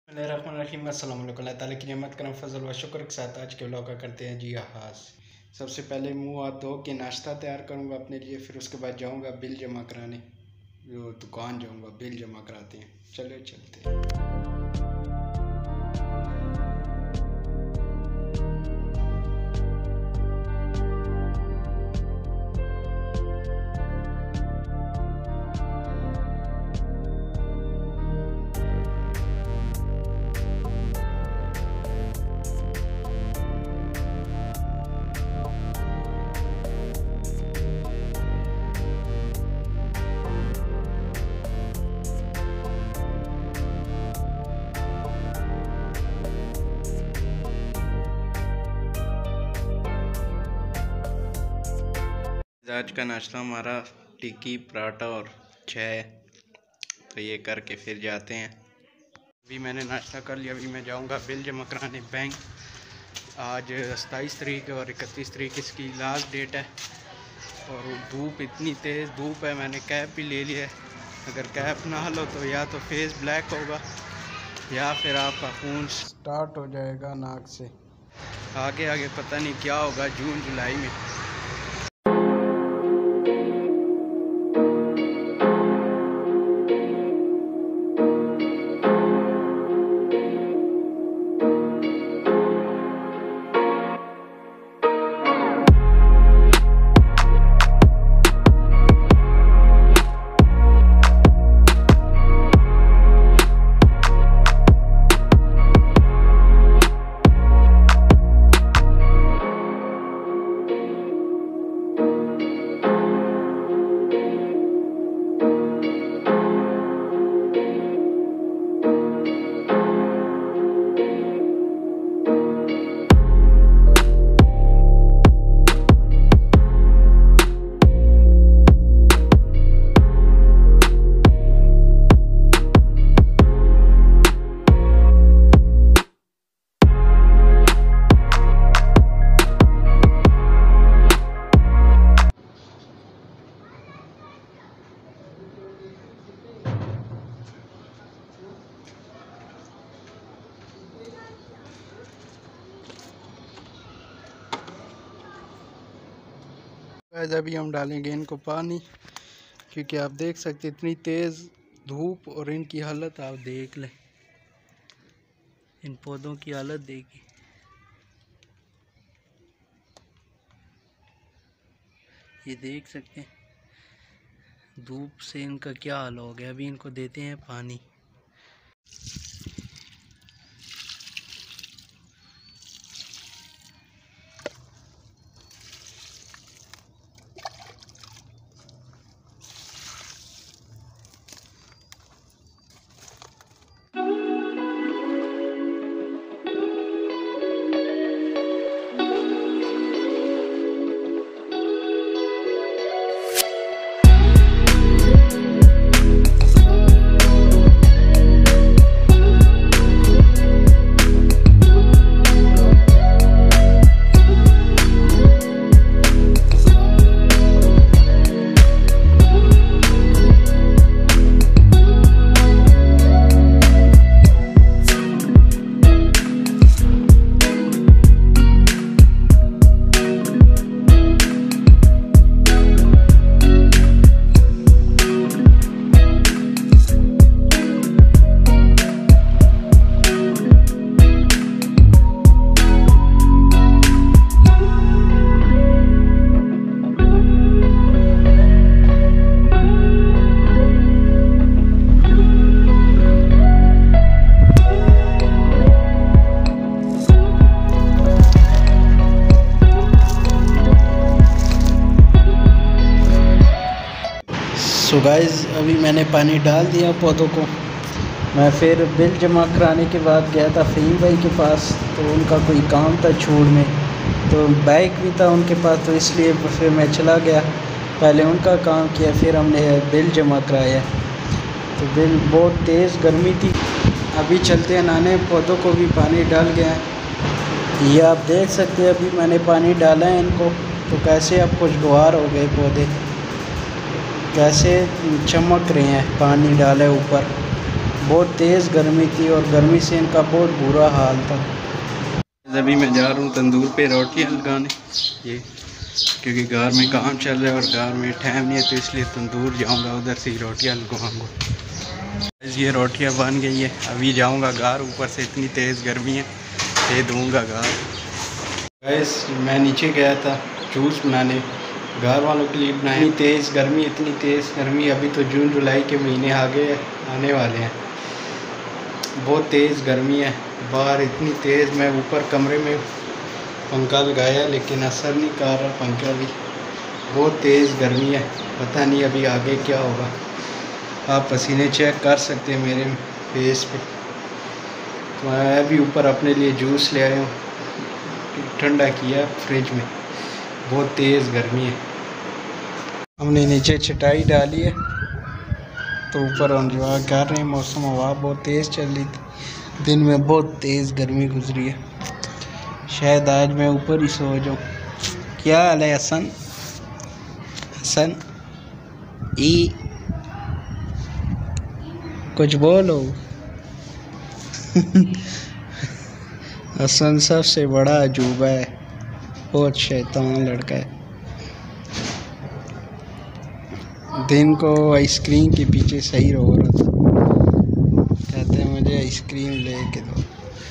बिस्मिल्लाहिर्रहमानिर्रहीम। अस्सलाम वालेकुम। अल्लाह ताला की नेमत करम फजल व शुक्र के साथ आज के व्लॉग का करते हैं जी आगाज़। सबसे पहले मुंह हाथ धो के नाश्ता तैयार करूंगा अपने लिए, फिर उसके बाद जाऊंगा बिल जमा कराने, जो दुकान जाऊंगा बिल जमा कराते हैं। चले चलते हैं। आज का नाश्ता हमारा टिक्की पराठा और चाय, तो ये करके फिर जाते हैं। अभी मैंने नाश्ता कर लिया, अभी मैं जाऊंगा बिल जमा कराने बैंक। आज 27 तारीख और 31 तारीख इसकी लास्ट डेट है और धूप इतनी तेज़ धूप है, मैंने कैप भी ले लिया है। अगर कैप ना लो तो या तो फेस ब्लैक होगा या फिर आपका खून स्टार्ट हो जाएगा नाक से। आगे आगे पता नहीं क्या होगा जून जुलाई में। अभी हम डालेंगे इनको पानी, क्योंकि आप देख सकते इतनी तेज़ धूप और इनकी हालत आप देख लें, इन पौधों की हालत देखिए। ये देख सकते हैं धूप से इनका क्या हाल हो गया। अभी इनको देते हैं पानी। सो गाइज़ अभी मैंने पानी डाल दिया पौधों को। मैं फिर बिल जमा कराने के बाद गया था फ़हीम भाई के पास, तो उनका कोई काम था छोड़ में, तो बाइक भी था उनके पास, तो इसलिए फिर मैं चला गया। पहले उनका काम किया, फिर हमने बिल जमा कराया। तो बिल बहुत तेज़ गर्मी थी। अभी चलते हैं नहाने, पौधों को भी पानी डाल गया है। ये आप देख सकते हैं अभी मैंने पानी डाला है इनको, तो कैसे अब खुशगवार हो गए पौधे, कैसे चमक रहे हैं, पानी डाले ऊपर बहुत तेज़ गर्मी थी और गर्मी से इनका बहुत बुरा हाल था। अभी मैं जा रहा हूँ तंदूर पे रोटियाँ लगाने, ये क्योंकि घर में काम चल रहा है और घर में टाइम नहीं है, तो इसलिए तंदूर जाऊँगा, उधर से ही रोटियाँ लगवाऊँगा। ये रोटियाँ बन गई है, अभी जाऊँगा घर। ऊपर से इतनी तेज़ गर्मी है, दे दूँगा घर। गैस मैं नीचे गया था जूस बनाने, घर वालों के लिए बनाए। इतनी तेज़ गर्मी, अभी तो जून जुलाई के महीने आने वाले हैं। बहुत तेज़ गर्मी है बाहर, इतनी तेज़। मैं ऊपर कमरे में पंखा लगाया लेकिन असर नहीं कर रहा पंखा भी। बहुत तेज़ गर्मी है, पता नहीं अभी आगे क्या होगा। आप पसीने चेक कर सकते हैं मेरे फेस पे। तो मैं भी ऊपर अपने लिए जूस ले आया हूँ, ठंडा किया फ्रिज में। बहुत तेज़ गर्मी है। हमने नीचे चटाई डाली है तो ऊपर एंजॉय कर रहे हैं। मौसम हवा बहुत तेज़ चल रही थी, दिन में बहुत तेज़ गर्मी गुजरी है। शायद आज मैं ऊपर ही सो जाऊँ। क्या हाल है हसन? हसन ई कुछ बोलो। हसन सबसे बड़ा अजूबा है, बहुत शैतान लड़का है। दिन को आइसक्रीम के पीछे सही रो रहा था, कहते हैं मुझे आइसक्रीम लेके दो।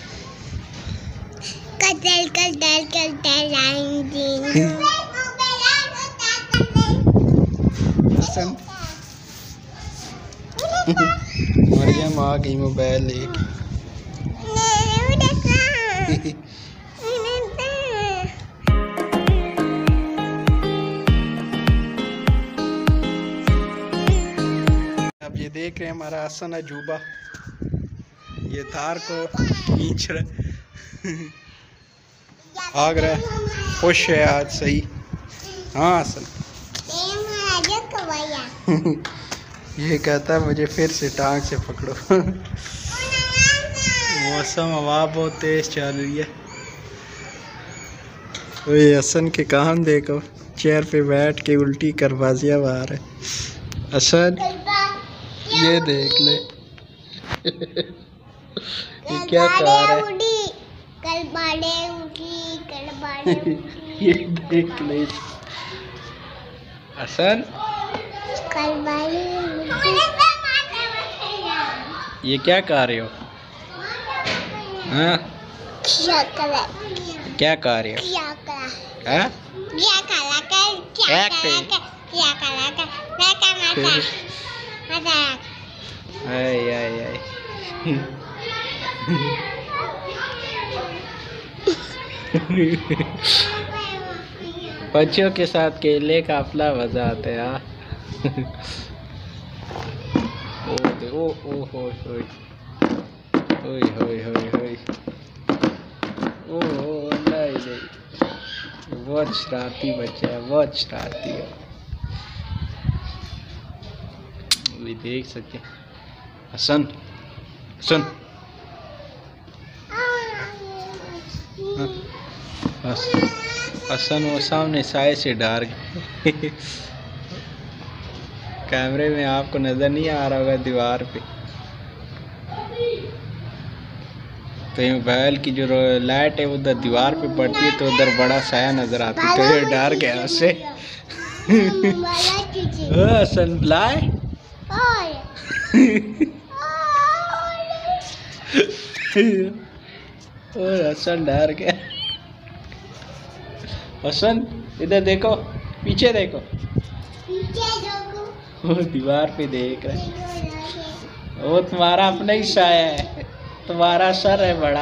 हसन मरियम आ गई मोबाइल लेके। अब ये देख रहे हैं हमारा हसन अजूबा, ये तार को खींच रहा भाग रहा है, खुश है आज सही। हाँ हसन ये कहता है मुझे फिर से टांग से पकड़ो। मौसम हवा बहुत तेज चल रही है। तो ये हसन के काम देखो, चेयर पे बैठ के उल्टी कर बाजियां मार है। हसन ये देख ले। ये क्या कर रहा है? ये देख ले हसन, ये क्या कर रहे हो? हाँ क्या कर रहे हो? हाँ बच्चों के साथ खेलने का अपना मजा आता है। ओ ओ हो ओ नहीं, बहुत शरारती बच्चा है, बहुत शरारती है। भी देख सकते हैं हसन हसन वो सामने साए से डर गए। कैमरे में आपको नजर नहीं आ रहा होगा दीवार पे, तो मोबाइल की जो लाइट है उधर दीवार पे पड़ती है तो उधर बड़ा साया नजर आता है, तो ये डर गया उससे। हसन बुलाए हसन डर गया। हसन इधर देखो, पीछे देखो, वो दीवार पे देख रहा है। वो तुम्हारा अपना ही साया है, तुम्हारा सर है बड़ा।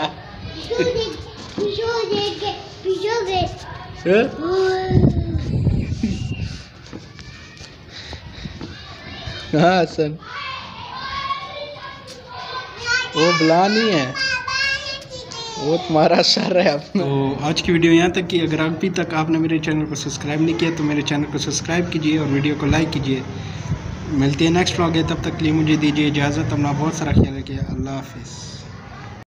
हाँ हसन वो बुला नहीं है, वो तुम्हारा सर है अपना। तो आज की वीडियो यहाँ तक कि अगर अभी तक आपने मेरे चैनल को सब्सक्राइब नहीं किया तो मेरे चैनल को सब्सक्राइब कीजिए और वीडियो को लाइक कीजिए। मिलते हैं नेक्स्ट व्लॉग है, तब तक के लिए मुझे दीजिए इजाज़त। अपना बहुत सारा ख्याल रखिए। अल्लाह हाफिज़।